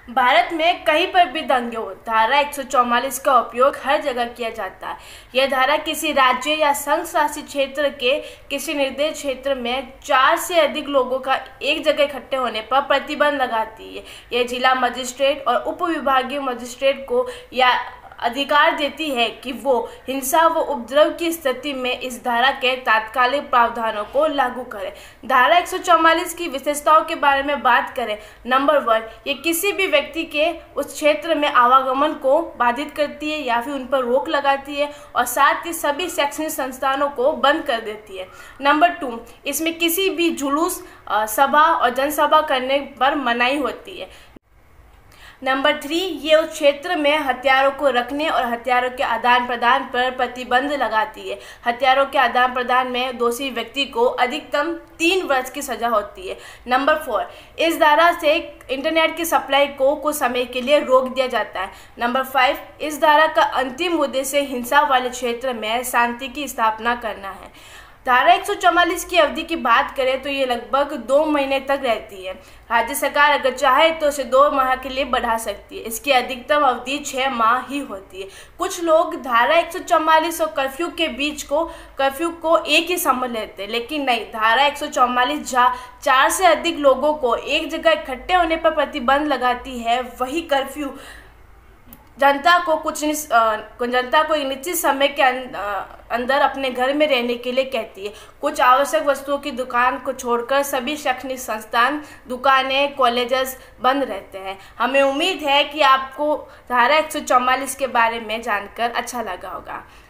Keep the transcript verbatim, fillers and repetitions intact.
भारत में कहीं पर भी दंगे हो, धारा एक सौ चौवालीस का उपयोग हर जगह किया जाता है। यह धारा किसी राज्य या संघ शासित क्षेत्र के किसी निर्दिष्ट क्षेत्र में चार से अधिक लोगों का एक जगह इकट्ठे होने पर प्रतिबंध लगाती है। यह जिला मजिस्ट्रेट और उप विभागीय मजिस्ट्रेट को या अधिकार देती है कि वो हिंसा व उपद्रव की स्थिति में इस धारा के तात्कालिक प्रावधानों को लागू करें। धारा एक सौ चौवालीस की विशेषताओं के बारे में बात करें। नंबर वन, ये किसी भी व्यक्ति के उस क्षेत्र में आवागमन को बाधित करती है या फिर उन पर रोक लगाती है और साथ ही सभी शैक्षणिक संस्थानों को बंद कर देती है। नंबर टू, इसमें किसी भी जुलूस, सभा और जनसभा करने पर मनाही होती है। नंबर थ्री, ये उस क्षेत्र में हथियारों को रखने और हथियारों के आदान प्रदान पर प्रतिबंध लगाती है। हथियारों के आदान प्रदान में दोषी व्यक्ति को अधिकतम तीन वर्ष की सजा होती है। नंबर फोर, इस धारा से इंटरनेट की सप्लाई को कुछ समय के लिए रोक दिया जाता है। नंबर फाइव, इस धारा का अंतिम उद्देश्य हिंसा वाले क्षेत्र में शांति की स्थापना करना है। धारा एक सौ चौवालीस की अवधि की बात करें तो ये लगभग दो महीने तक रहती है। राज्य सरकार अगर चाहे तो इसे दो माह के लिए बढ़ा सकती है। इसकी अधिकतम अवधि छः माह ही होती है। कुछ लोग धारा एक सौ चौवालीस और कर्फ्यू के बीच को कर्फ्यू को एक ही समझ लेते हैं, लेकिन नहीं। धारा एक सौ चौवालीस जहाँ चार से अधिक लोगों को एक जगह इकट्ठे होने पर प्रतिबंध लगाती है, वही कर्फ्यू जनता को कुछ जनता को एक निश्चित समय के अंदर अपने घर में रहने के लिए कहती है। कुछ आवश्यक वस्तुओं की दुकान को छोड़कर सभी शैक्षणिक संस्थान, दुकानें, कॉलेजेस बंद रहते हैं। हमें उम्मीद है कि आपको धारा एक सौ चौवालीस के बारे में जानकर अच्छा लगा होगा।